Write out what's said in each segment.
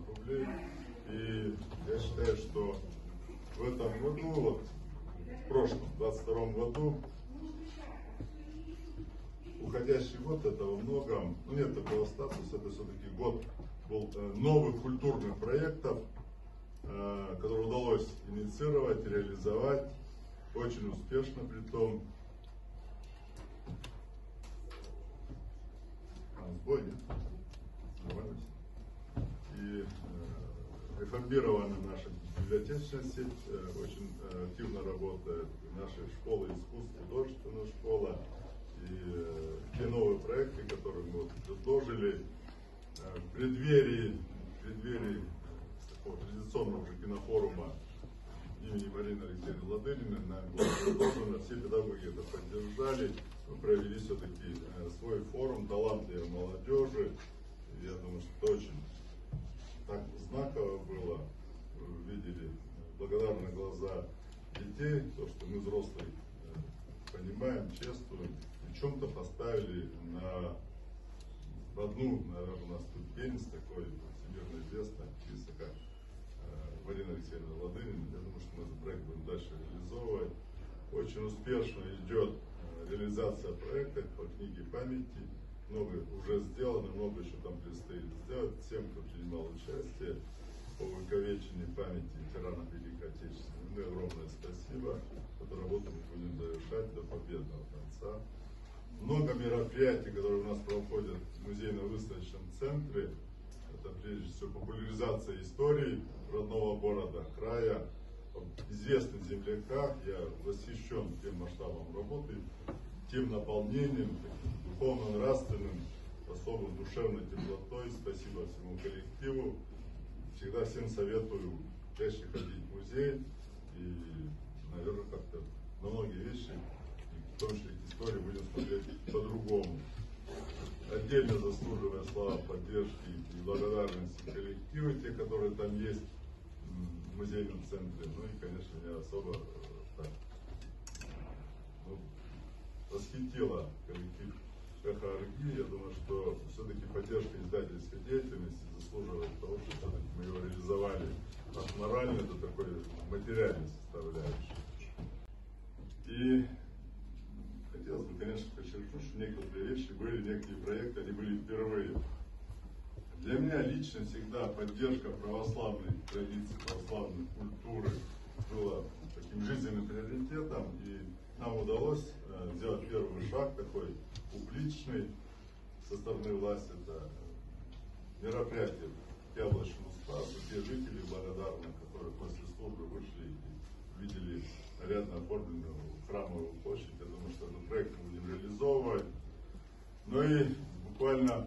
рублей. И я считаю, что в этом году, вот, в прошлом, 2022 году, уходящий год, это во многом, ну нет такого статуса, это все-таки год был новых культурных проектов, которые удалось инициировать, реализовать, очень успешно при том. Сбой, нет? Нормально все. И реформирована наша библиотечная сеть, очень активно работает. Наша школа искусств, художественная школа. И те новые проекты, которые мы предложили в преддверии такого традиционного уже кинофорума имени Марины Алексеевны Ладыниной, нами было предложено, все педагоги это поддержали, мы провели все-таки свой форум талантливой молодежи. И я думаю, что это очень так знаково было. Вы видели благодарные глаза детей, то, что мы взрослые понимаем, чествуем, и в чем-то поставили на одну, наверное, ступень с такой всемирно известной актрисы, как Марина Алексеевна Ладынина. Я думаю, что мы этот проект будем дальше реализовывать. Очень успешно идет реализация проекта по книге памяти. Много уже сделано, много еще там предстоит сделать. Всем, кто принимал участие по увековечению памяти ветеранов Великой Отечественной войны, огромное спасибо. Эту работу мы будем завершать до победного конца. Много мероприятий, которые у нас проходят в музейно-выставочном центре. Это прежде всего популяризация истории родного города, края, известных земляках. Я восхищен тем масштабом работы, тем наполнением, духовно-нравственным, особой душевной теплотой. Спасибо всему коллективу. Всегда всем советую чаще ходить в музей и, наверное, как-то на многие вещи, в том числе к истории, будем смотреть по-другому. Отдельно заслуживая слова поддержки и благодарности коллективу, те, которые там есть в музейном центре. Ну и, конечно, меня особо восхитила коллектив Эхо Орги. Я думаю, что все-таки поддержка издательской деятельности заслуживает того, что все-таки мы его реализовали от моральной до такой материальной составляющей. И хотелось бы, конечно, подчеркнуть, что некоторые вещи были, некоторые проекты, они были впервые. Для меня лично всегда поддержка православной традиции, православной культуры была таким жизненным приоритетом, и нам удалось сделать первый шаг такой публичный со стороны власти. Это мероприятие к Яблочному Спасу. Те жители благодарны, которые после службы вышли и видели нарядно оформленную храмовую площадь. Я думаю, что этот проект мы будем реализовывать. Ну и буквально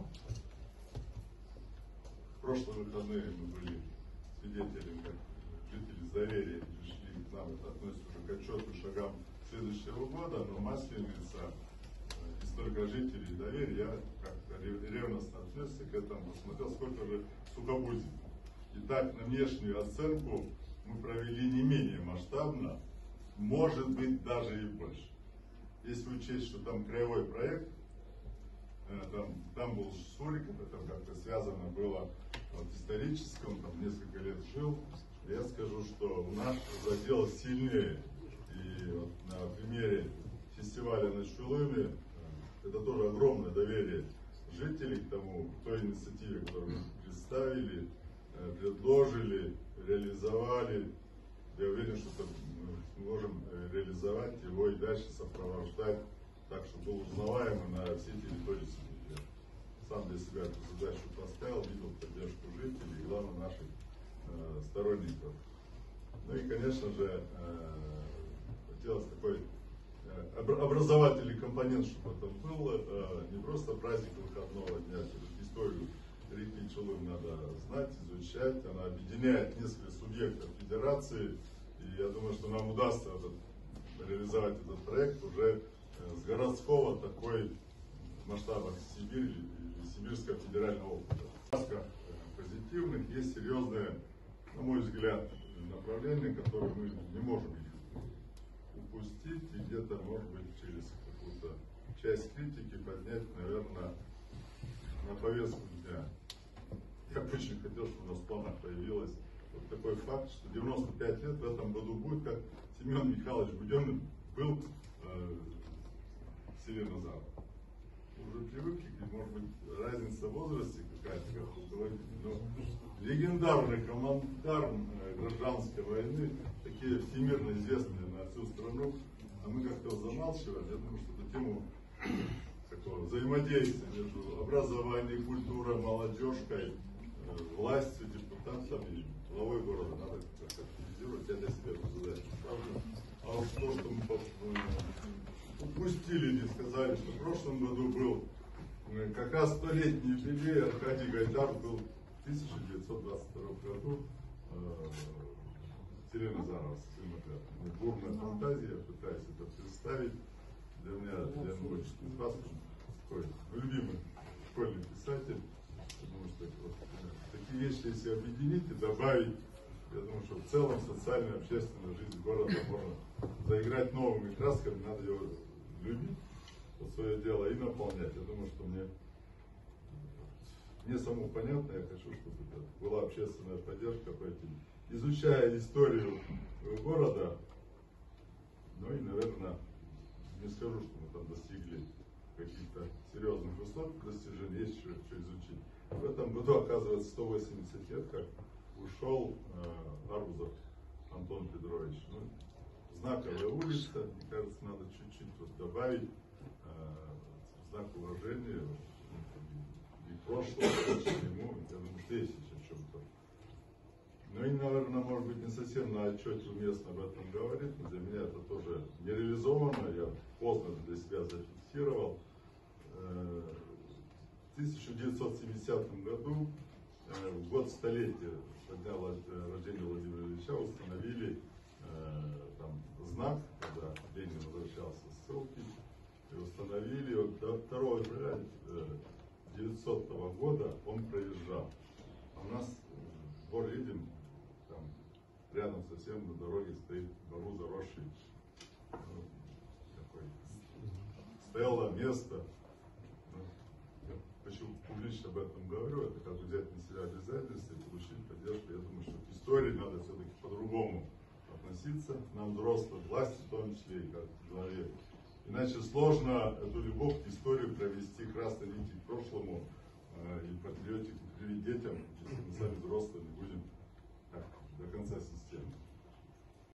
в прошлые выходные мы были свидетелями, как жители Заверья пришли к нам. Это относится уже к отчету шагам следующего года, но Масленица и столько жителей Доверия, я как-то ревностно отнесся к этому, посмотрел, сколько же сухобузий. Итак, на внешнюю оценку мы провели не менее масштабно, может быть даже и больше. Если учесть, что там краевой проект, там был Суриков, это как-то связано было вот, исторически, он там несколько лет жил. Я скажу, что наш задел сильнее. И вот на примере фестиваля на Чулыме это тоже огромное доверие жителей к тому, к той инициативе, которую мы представили, предложили, реализовали. Я уверен, что мы сможем реализовать его и дальше сопровождать так, чтобы был узнаваемый на всей территории Сибири. Сам для себя эту задачу поставил, видел поддержку жителей и, главное, наших сторонников. Ну и, конечно же, хотелось такой образовательный компонент, чтобы это было. Не просто праздник выходного дня, историю реки Чулым надо знать, изучать. Она объединяет несколько субъектов федерации. И я думаю, что нам удастся реализовать этот проект уже с городского такой масштаба Сибири или Сибирского федерального округа. В масках позитивных есть серьезные, на мой взгляд, направления, которые мы не можем их упустить и где-то, может быть, через какую-то часть критики поднять, наверное, на повестку дня. Я бы очень хотел, чтобы у нас в планах появилось вот такой факт, что 95 лет в этом году будет, как Семен Михайлович Буденный был в селе Назаров. Уже привыкли, может быть, разница в возрасте какая-то, как вы говорите, но легендарный командар гражданской войны, такие всемирно известные на всю страну, а мы как-то замалчиваем. Я думаю, что эту тему такого взаимодействия между образованием, культурой, молодежкой, властью, депутатами, главой города надо как-то активизировать. Я для себя эту задачу ставлю. А вот то, что мы упустили, не сказали, что в прошлом году был как раз 100-летний юбилей. Аркадий Гайдар был в 1922 году в селе Назаров. Бурная фантазия, я пытаюсь это представить. Для меня, для очень такой любимый школьный писатель. Потому что вот, такие вещи, если объединить и добавить, я думаю, что в целом социальная, общественная жизнь города можно заиграть новыми красками, надо его любить, вот свое дело, и наполнять. Я думаю, что мне самому понятно, я хочу, чтобы это была общественная поддержка по этим, изучая историю города, ну и, наверное, не скажу, что мы там достигли каких-то серьезных высот, достижений, есть еще что изучить. В этом году, оказывается, 180 лет, как ушел Арбузов Антон Петрович. Ну, знаковая улица, мне кажется, надо чуть-чуть вот добавить знак уважения и прошлого, и ему, я думаю, что есть еще в чем-то. Ну и, наверное, может быть, не совсем на отчете уместно об этом говорить, но для меня это тоже не реализовано, я поздно для себя зафиксировал. В 1970 году, в год столетия со дня рождения Владимира Ильича, установили там знак, когда Ленин возвращался с ссылки, и установили, вот, до 2 февраля 1900 года он проезжал. А у нас двор видим, там рядом совсем на дороге стоит бару заросший, такой стелла, место. Почему публично об этом говорю, это как взять на себя обязательства и получить поддержку. Я думаю, что к истории надо все-таки по-другому относиться, нам взрослым, власти в том числе, и как человек. Иначе сложно эту любовь к истории провести красной нити к прошлому и патриотику привить детям, если мы сами взрослые не будем так, до конца системы.